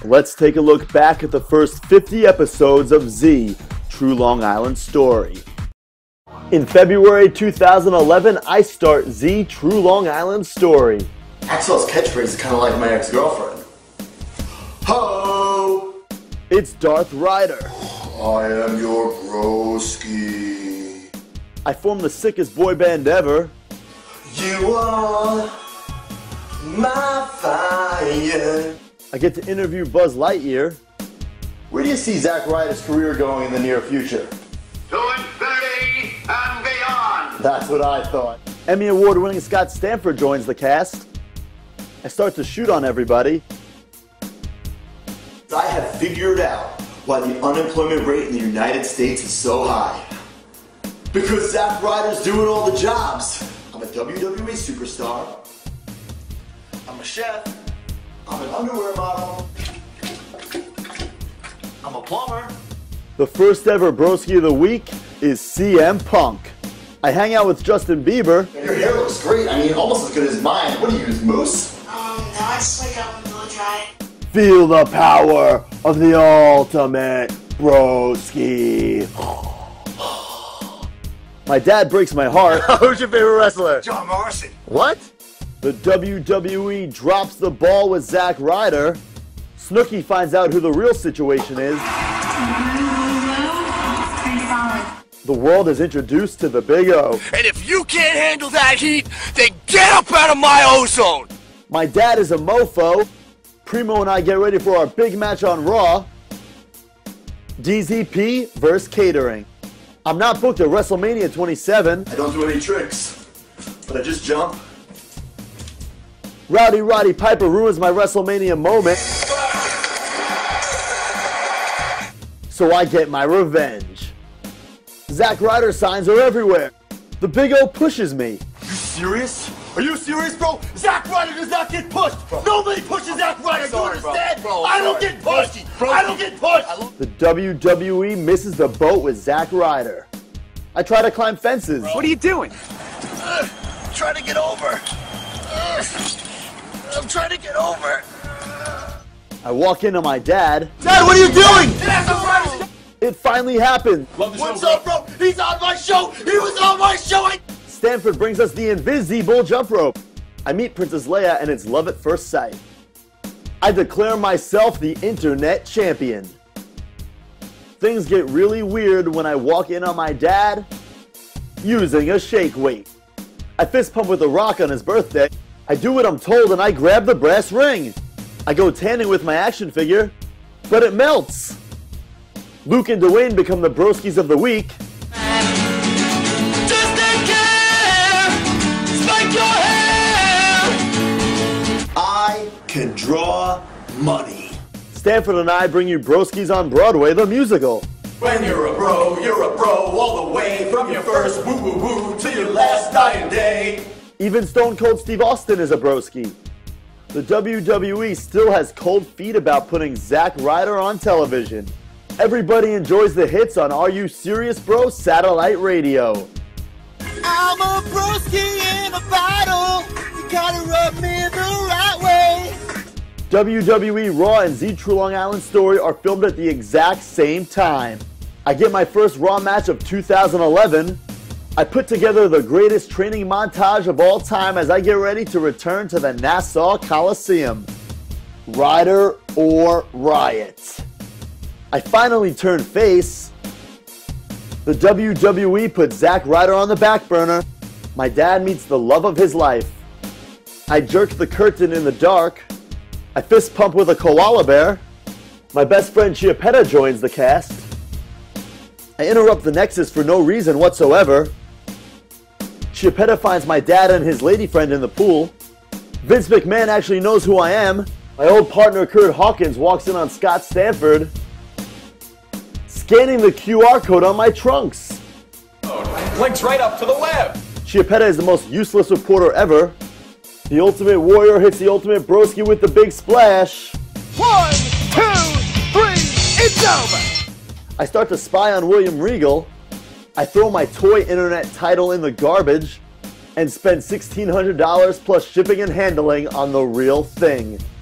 Let's take a look back at the first 50 episodes of Z, True Long Island Story. In February 2011, I start Z, True Long Island Story. Axel's catchphrase is kind of like my ex-girlfriend. Ho! It's Darth Ryder. I am your broski. I form the sickest boy band ever. You are my fire. I get to interview Buzz Lightyear. Where do you see Zack Ryder's career going in the near future? To infinity and beyond. That's what I thought. Emmy Award-winning Scott Stanford joins the cast. I start to shoot on everybody. I have figured out why the unemployment rate in the United States is so high. Because Zack Ryder's doing all the jobs. I'm a WWE superstar. I'm a chef. I'm an underwear model. I'm a plumber. The first ever Broski of the Week is CM Punk. I hang out with Justin Bieber. Your hair looks great. I mean, almost as good as mine. What do you use, mousse? No, it's like I'm blow dry. Feel the power of the ultimate Broski. My dad breaks my heart. Who's your favorite wrestler? John Morrison. What? The WWE drops the ball with Zack Ryder. Snooki finds out who the real situation is. The world is introduced to the Big O. And if you can't handle that heat, then get up out of my ozone. My dad is a mofo. Primo and I get ready for our big match on Raw. DZP versus catering. I'm not booked at WrestleMania 27. I don't do any tricks, but I just jump. Rowdy Roddy Piper ruins my WrestleMania moment. So I get my revenge. Zack Ryder signs are everywhere. The Big O pushes me. You serious? Are you serious, bro? Zack Ryder does not get pushed. Bro. Nobody pushes Zack Ryder. Do you understand? Bro, I don't get pushed. I don't get pushed. The WWE misses the boat with Zack Ryder. I try to climb fences. What are you doing? Trying to get over. I'm trying to get over. I walk into my dad. Dad, what are you doing? It finally happened. What's up, bro? He's on my show. He was on my show. Stanford brings us the invisible jump rope. I meet Princess Leia and it's love at first sight. I declare myself the internet champion. Things get really weird when I walk in on my dad using a shake weight. I fist pump with The Rock on his birthday. I do what I'm told and I grab the brass ring. I go tanning with my action figure, but it melts. Luke and Dwayne become the broskies of the week. Just take care. Spike your hair. I can draw money. Stanford and I bring you Broskies on Broadway, the musical. When you're a bro all the way from your first woo woo woo to your last dying day. Even Stone Cold Steve Austin is a broski. The WWE still has cold feet about putting Zack Ryder on television. Everybody enjoys the hits on Are You Serious Bro satellite radio. I'm a broski in a bottle. You gotta rub me the right way. WWE Raw and Z True Long Island Story are filmed at the exact same time. I get my first Raw match of 2011. I put together the greatest training montage of all time as I get ready to return to the Nassau Coliseum. Ryder or Riot. I finally turn face. The WWE put Zack Ryder on the back burner. My dad meets the love of his life. I jerk the curtain in the dark. I fist pump with a koala bear. My best friend Chiappetta joins the cast. I interrupt the Nexus for no reason whatsoever. Chiappetta finds my dad and his lady friend in the pool. Vince McMahon actually knows who I am. My old partner Kurt Hawkins walks in on Scott Stanford, scanning the QR code on my trunks. Links right up to the web. Chiappetta is the most useless reporter ever. The Ultimate Warrior hits the Ultimate Broski with the big splash. 1, 2, 3, it's over. I start to spy on William Regal. I throw my toy internet title in the garbage and spend $1,600 plus shipping and handling on the real thing.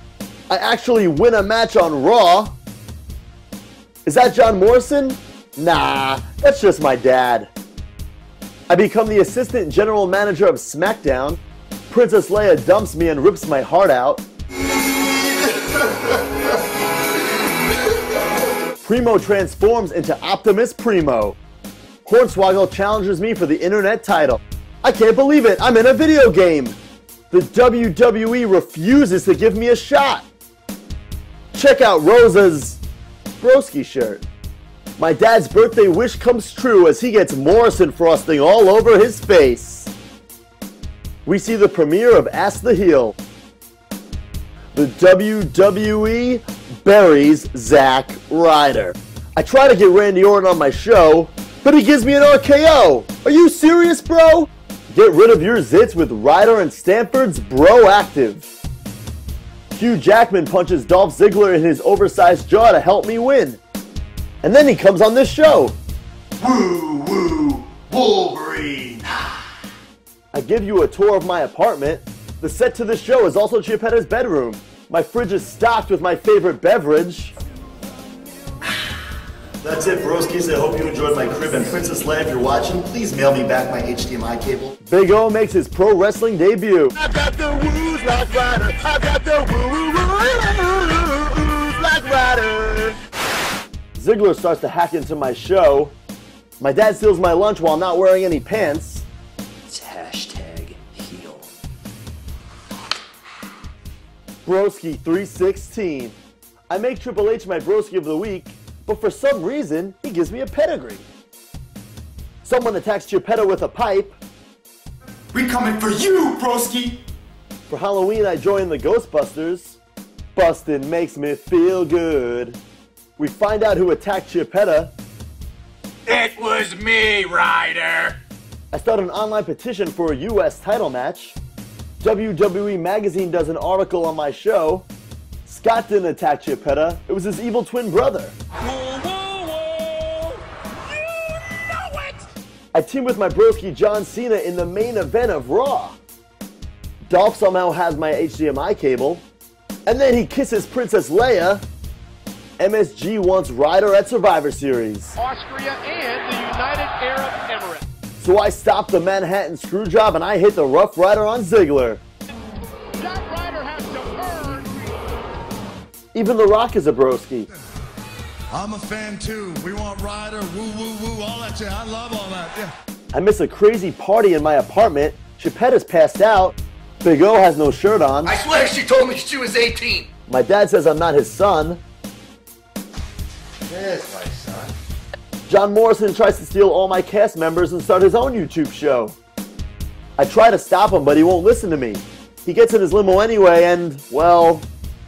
I actually win a match on Raw. Is that John Morrison? Nah, that's just my dad. I become the assistant general manager of SmackDown. Princess Leia dumps me and rips my heart out. Primo transforms into Optimus Primo. Hornswoggle challenges me for the internet title. I can't believe it, I'm in a video game. The WWE refuses to give me a shot. Check out Rosa's broski shirt. My dad's birthday wish comes true as he gets Morrison frosting all over his face. We see the premiere of Ask the Heel. The WWE buries Zack Ryder. I try to get Randy Orton on my show, but he gives me an RKO. Are you serious, bro? Get rid of your zits with Ryder and Stanford's Broactive. Hugh Jackman punches Dolph Ziggler in his oversized jaw to help me win. And then he comes on this show. Woo woo, Wolverine. I give you a tour of my apartment. The set to this show is also Chiappetta's bedroom. My fridge is stocked with my favorite beverage. That's it, broskies. I hope you enjoyed my crib. And Princess Leia, if you're watching, please mail me back my HDMI cable. Big O makes his pro wrestling debut. I got the woos like Ryder. I got the woos like Ryder. Ziggler starts to hack into my show. My dad steals my lunch while not wearing any pants. It's hashtag heel. Broski 316. I make Triple H my broski of the week, but for some reason, he gives me a pedigree. Someone attacks Chiappetta with a pipe. We coming for you, broski. For Halloween, I join the Ghostbusters. Bustin' makes me feel good. We find out who attacked Chiappetta. It was me, Ryder. I start an online petition for a US title match. WWE Magazine does an article on my show. Scott didn't attack Chiappetta. It was his evil twin brother. Whoa, whoa, whoa. You know it. I team with my broski John Cena in the main event of Raw. Dolph somehow has my HDMI cable. And then he kisses Princess Leia. MSG wants Ryder at Survivor Series. Austria and the United Arab Emirates. So I stop the Manhattan Screwjob and I hit the Rough Rider on Ziggler. Zack Ryder has to earn. Even The Rock is a broski. I'm a fan too. We want Ryder, woo woo woo, all that shit. I love all that. Yeah. I miss a crazy party in my apartment. Chippetta's passed out. Big O has no shirt on. I swear she told me she was 18. My dad says I'm not his son. There's my son. John Morrison tries to steal all my cast members and start his own YouTube show. I try to stop him, but he won't listen to me. He gets in his limo anyway and, well,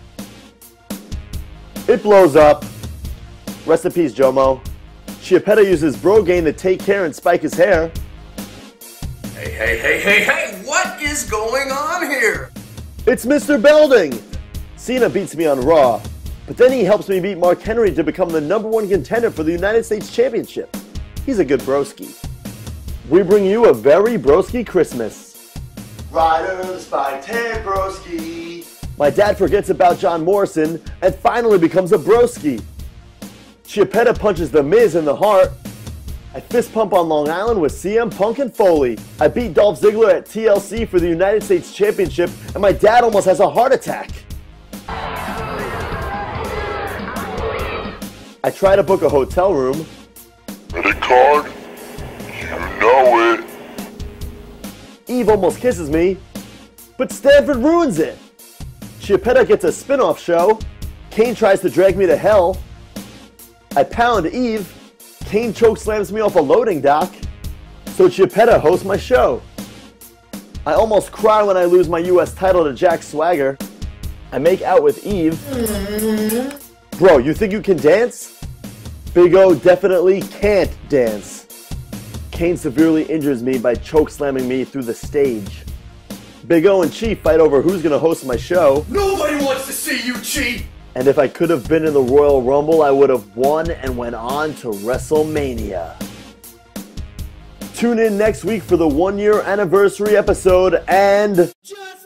it blows up. Rest in peace, Jomo. Chiappetta uses Brogaine to take care and spike his hair. Hey, what is going on here? It's Mr. Belding! Cena beats me on Raw, but then he helps me beat Mark Henry to become the #1 contender for the United States Championship. He's a good broski. We bring you a very broski Christmas. Ryder the spiked hair, broski. My dad forgets about John Morrison and finally becomes a broski. Chiappetta punches The Miz in the heart. I fist pump on Long Island with CM Punk and Foley. I beat Dolph Ziggler at TLC for the United States Championship and my dad almost has a heart attack. I try to book a hotel room. Credit card? You know it. Eve almost kisses me, but Stanford ruins it. Chiappetta gets a spin-off show. Kane tries to drag me to hell. I pound Eve. Kane chokeslams me off a loading dock. So Chiappetta hosts my show. I almost cry when I lose my US title to Jack Swagger. I make out with Eve. Bro, you think you can dance? Big O definitely can't dance. Kane severely injures me by chokeslamming me through the stage. Big O and Chief fight over who's gonna host my show. Nobody wants to see you cheat. And if I could have been in the Royal Rumble, I would have won and went on to WrestleMania. Tune in next week for the 1-year anniversary episode and... Just